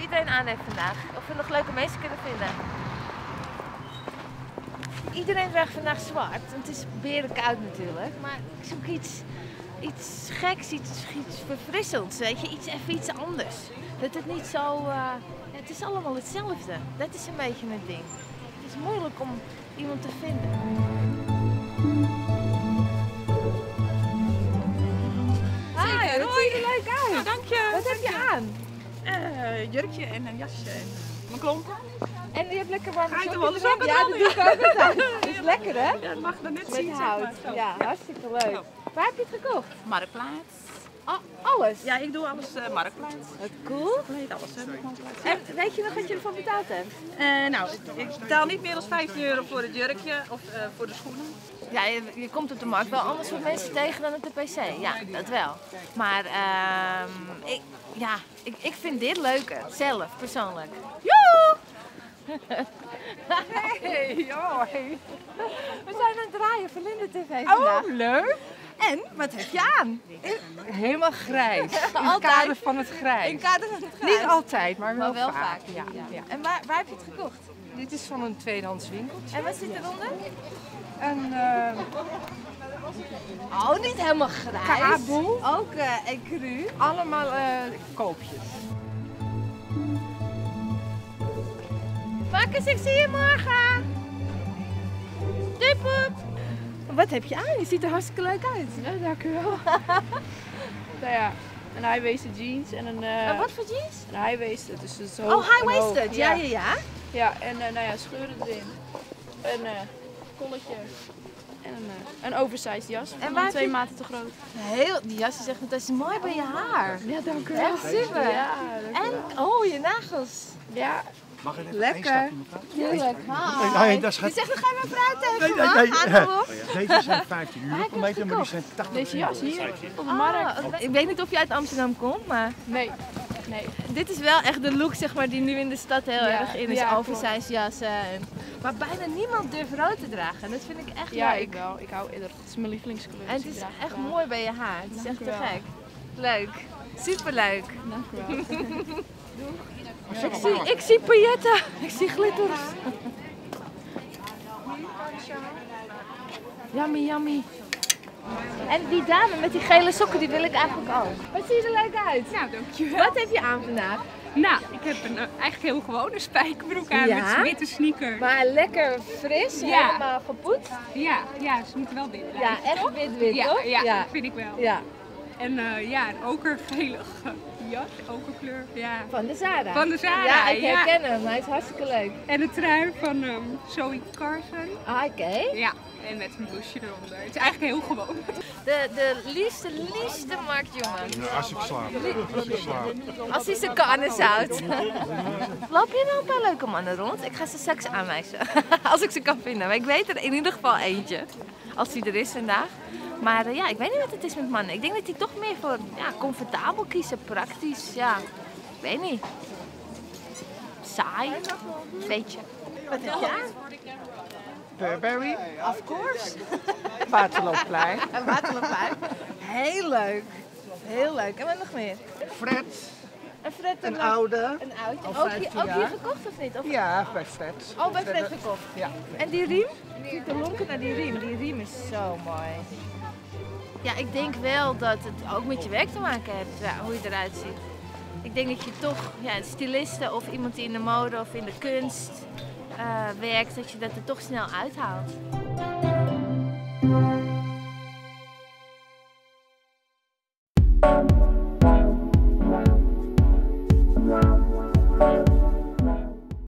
iedereen aan heeft vandaag. Of we nog leuke mensen kunnen vinden. Iedereen draagt vandaag zwart. Het is berenkoud natuurlijk. Maar ik zoek iets geks, iets verfrissends. Weet je, even iets anders. Dat het niet zo... het is allemaal hetzelfde. Dat is een beetje het ding. Het is moeilijk om iemand te vinden. Zeker, dat ziet er leuk uit. Nou, dank je. Wat heb je aan? Jurkje en een jasje en mijn klompen. En je hebt lekker warme Ga je er sokken wel eens op? Ja, dat doe ik ook altijd. Dat is lekker hè? Ja, dat mag dan net Met zien. hout. Zeg maar. Ja, hartstikke leuk. Waar heb je het gekocht? Marktplaats. Alles? Ja, ik doe alles marktplaats. Wat cool. Nee, alles marktplaats. En weet je nog wat je ervan betaald hebt? Nou, ik betaal niet meer dan €15 voor het jurkje of voor de schoenen. Ja, je komt op de markt wel anders soort mensen tegen dan op de pc. Ja, dat wel. Maar ik vind dit leuker. Zelf, persoonlijk. Joe! Hey, hoi. We zijn aan het draaien voor Linde TV vandaag. Oh, leuk! En, wat heb je aan? Helemaal grijs. In het Altijd. kader van het grijs. In kader van het grijs. Niet altijd, maar wel, wel vaak. vaak. Ja. Ja. En waar heb je het gekocht? Dit is van een tweedehands winkeltje. En wat zit eronder? Een Oh, niet helemaal grijs. kabel. Ook ecru. Allemaal koopjes. Marcus, ik zie je morgen. Doei poep. Wat heb je aan? Je ziet er hartstikke leuk uit. Ja, dank u wel. Nou ja, een high-waisted jeans en een Wat voor jeans? high-waisted, dus het is hoog. Oh, high-waisted. Ja. Ja, en nou ja, scheuren erin. Een kolletje en een oversized jas. En En waar dan 2 heb je- maten te groot. Die jas is echt, dat is mooi bij je haar. Ja, dank u wel. Echt super. Ja, dank u wel. En, oh, je nagels. Ja, Mag ik even Lekker. één stapje, mevrouw? Heerlijk. Nee, dat is Je zegt, dan ga je maar fruit Nee, even. nee, Ga nee. erop. Deze zijn 15 Hij euro heeft per meter, het maar die gekocht. zijn 80 deze jas hier op de Ah, markt. ik weet niet of je uit Amsterdam komt, maar Nee. dit is wel echt de look zeg maar, die nu in de stad heel Ja, erg in is. ja, Oversized jassen. Maar bijna niemand durft rood te dragen. Dat vind ik echt Ja, leuk. ik wel. Ik hou eerder. Het is mijn lievelingskleur. En dus het ik is draag echt graag. mooi bij je haar. Het is Dank echt u te wel. gek. Leuk. Superleuk. Dank u wel. Ik zie pailletten. Ik zie glitters. Yummy, yummy. En die dame met die gele sokken, die wil ik eigenlijk ook. Wat zie je er leuk uit? Nou, dankjewel. Wat heb je aan vandaag? Nou, ik heb eigenlijk heel gewone spijkerbroek aan Ja? met witte sneakers. Maar lekker fris, Ja. helemaal gepoetst. Ja, ze moeten wel wit blijven. Ja, echt wit-wit, Ja, toch? ja, vind ik wel. Ja, En een okergelige jas, okerkleur. Ja. van de Zara. Van de Zara, Ja, ik ja. herken hem. Hij is hartstikke leuk. En een trui van Zoe Carson. Ah, oké. Ja, en met een blouseje eronder. Het is eigenlijk heel gewoon. De liefste marktjongen. Als ik slaap. Als ik slaap. Als hij zijn karnes houdt. Loop je nou een paar leuke mannen rond? Ik ga ze straks aanwijzen. Als ik ze kan vinden. Maar ik weet er in ieder geval eentje. Als die er is vandaag. Maar ik weet niet wat het is met mannen. Ik denk dat die toch meer voor comfortabel kiezen. Praktisch. Ja, ik weet niet. Saai. Beetje. Wat heb je aan? Burberry, Of course. Waterloopplein. Een waterloopplein. Heel leuk. Heel leuk. En wat nog meer? Fred, Een Fred een oude. Een oudje. Al Ook 15 hier jaar. gekocht of niet? Of... Ja, bij Fred. Oh, bij Fred gekocht. Ja. En die riem? Ik zit te lonken naar die riem. Die riem is zo mooi. Ja, ik denk wel dat het ook met je werk te maken heeft, ja, hoe je eruit ziet. Ik denk dat je toch, een styliste of iemand die in de mode of in de kunst werkt, dat je dat er toch snel uithaalt.